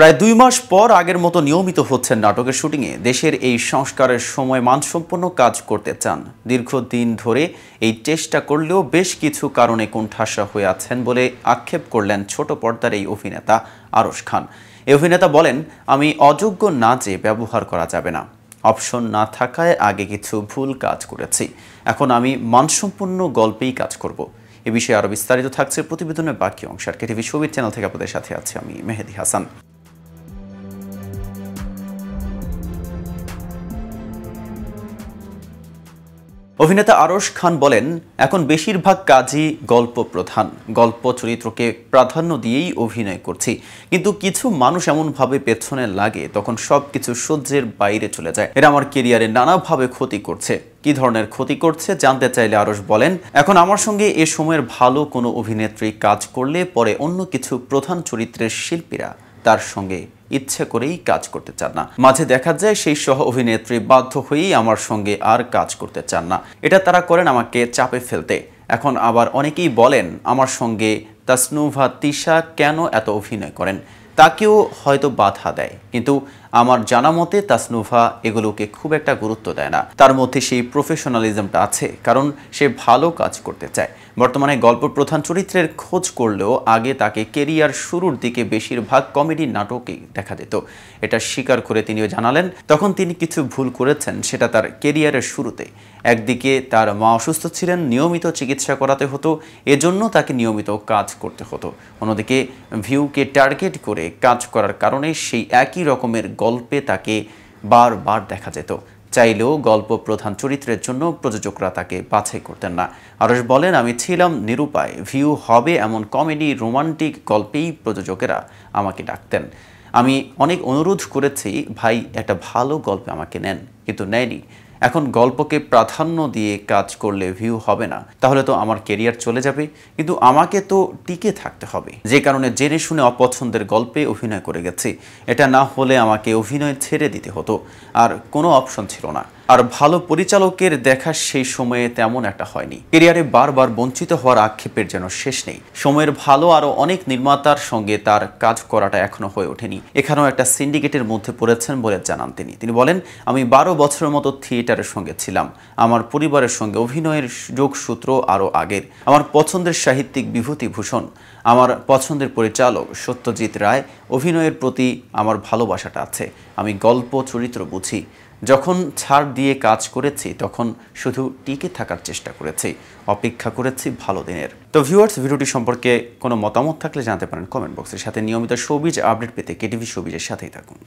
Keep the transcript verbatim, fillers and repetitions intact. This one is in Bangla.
প্রায় দুই মাস পর আগের মতো নিয়মিত হচ্ছেন নাটকের শুটিংয়ে। দেশের এই সংস্কারের সময় মানসম্পন্ন কাজ করতে চান। দীর্ঘদিন ধরে এই চেষ্টা করলেও বেশ কিছু কারণে কোণঠাসা হয়ে আছেন বলে আক্ষেপ করলেন ছোট পর্দার এই অভিনেতা আরশ খান। এই অভিনেতা বলেন, আমি অযোগ্য না যে ব্যবহার করা যাবে না। অপশন না থাকায় আগে কিছু ভুল কাজ করেছি, এখন আমি মানসম্পন্ন গল্পেই কাজ করব। এ বিষয়ে আরও বিস্তারিত থাকছে প্রতিবেদনের বাকি অংশ। আর কেটিভি শোবিজ চ্যানেল থেকে আপনাদের সাথে আছি আমি মেহেদি হাসান। অভিনেতা আরশ খান বলেন, এখন বেশিরভাগ কাজই গল্প প্রধান, গল্প চরিত্রকে প্রাধান্য দিয়েই অভিনয় করছি। কিন্তু কিছু মানুষ এমনভাবে পেছনে লাগে তখন সব কিছু সহ্যের বাইরে চলে যায়। এটা আমার কেরিয়ারে নানাভাবে ক্ষতি করছে। কি ধরনের ক্ষতি করছে জানতে চাইলে আরশ বলেন, এখন আমার সঙ্গে এ সময়ের ভালো কোনো অভিনেত্রী কাজ করলে পরে অন্য কিছু প্রধান চরিত্রের শিল্পীরা তার সঙ্গে ইচ্ছে করেই কাজ করতে চান না। মাঝে দেখা যায় সেই সহ অভিনেত্রী বাধ্য হয়েই আমার সঙ্গে আর কাজ করতে চান না। এটা তারা করেন আমাকে চাপে ফেলতে। এখন আবার অনেকেই বলেন আমার সঙ্গে তাসনুভা তিশা কেন এত অভিনয় করেন, তাকেও হয়তো বাধা দেয়। কিন্তু আমার জানা মতে তাসনুভা এগুলোকে খুব একটা গুরুত্ব দেয় না। তার মধ্যে সেই প্রফেশনালিজমটা আছে, কারণ সে ভালো কাজ করতে চায়। বর্তমানে গল্প প্রধান চরিত্রের খোঁজ করলেও আগে তাকে কেরিয়ার শুরুর দিকে বেশিরভাগ কমেডি নাটকেই দেখা যেত। এটা স্বীকার করে তিনিও জানালেন, তখন তিনি কিছু ভুল করেছেন, সেটা তার কেরিয়ারের শুরুতে। একদিকে তার মা অসুস্থ ছিলেন, নিয়মিত চিকিৎসা করাতে হতো, এজন্য তাকে নিয়মিত কাজ করতে হতো। অন্যদিকে ভিউকে টার্গেট করে কাজ করার কারণে সেই একই রকমের গল্পে তাকে বারবার দেখা যেত। চাইলেও গল্প প্রধান চরিত্রের জন্য প্রযোজকরা তাকে বাছাই করতেন না। আরশ বলেন, আমি ছিলাম নিরুপায়। ভিউ হবে এমন কমেডি রোমান্টিক গল্পেই প্রযোজকেরা আমাকে ডাকতেন। আমি অনেক অনুরোধ করেছি, ভাই একটা ভালো গল্পে আমাকে নেন, কিন্তু নেয়নি। এখন গল্পকে প্রাধান্য দিয়ে কাজ করলে ভিউ হবে না, তাহলে তো আমার কেরিয়ার চলে যাবে। কিন্তু আমাকে তো টিকে থাকতে হবে, যে কারণে জেনে শুনে অপছন্দের গল্পে অভিনয় করে গেছি। এটা না হলে আমাকে অভিনয় ছেড়ে দিতে হতো, আর কোনো অপশন ছিল না। আর ভালো পরিচালকের দেখা সেই সময়ে তেমন একটা হয়নি। কেরিয়ারে বারবার বঞ্চিত হওয়ার আক্ষেপের যেন শেষ নেই। সময়ের ভালো আরও অনেক নির্মাতার সঙ্গে তার কাজ করাটা এখনো হয়ে ওঠেনি। এখানেও একটা সিন্ডিকেটের মধ্যে পড়েছেন বলে জানান তিনি। তিনি বলেন, আমি বারো বছরের মতো থিয়েটারের সঙ্গে ছিলাম। আমার পরিবারের সঙ্গে অভিনয়ের যোগসূত্র আরও আগের। আমার পছন্দের সাহিত্যিক বিভূতিভূষণ, আমার পছন্দের পরিচালক সত্যজিৎ রায়। অভিনয়ের প্রতি আমার ভালোবাসাটা আছে। আমি গল্প চরিত্র বুঝি। যখন ছাড় দিয়ে কাজ করেছি তখন শুধু টিকে থাকার চেষ্টা করেছি, অপেক্ষা করেছি ভালো দিনের। তো ভিউয়ার্স, ভিডিওটি সম্পর্কে কোনো মতামত থাকলে জানাতে পারেন কমেন্ট বক্সের সাথে। নিয়মিত শোবিজ আপডেট পেতে কেটিভি শোবিজের সাথেই থাকুন।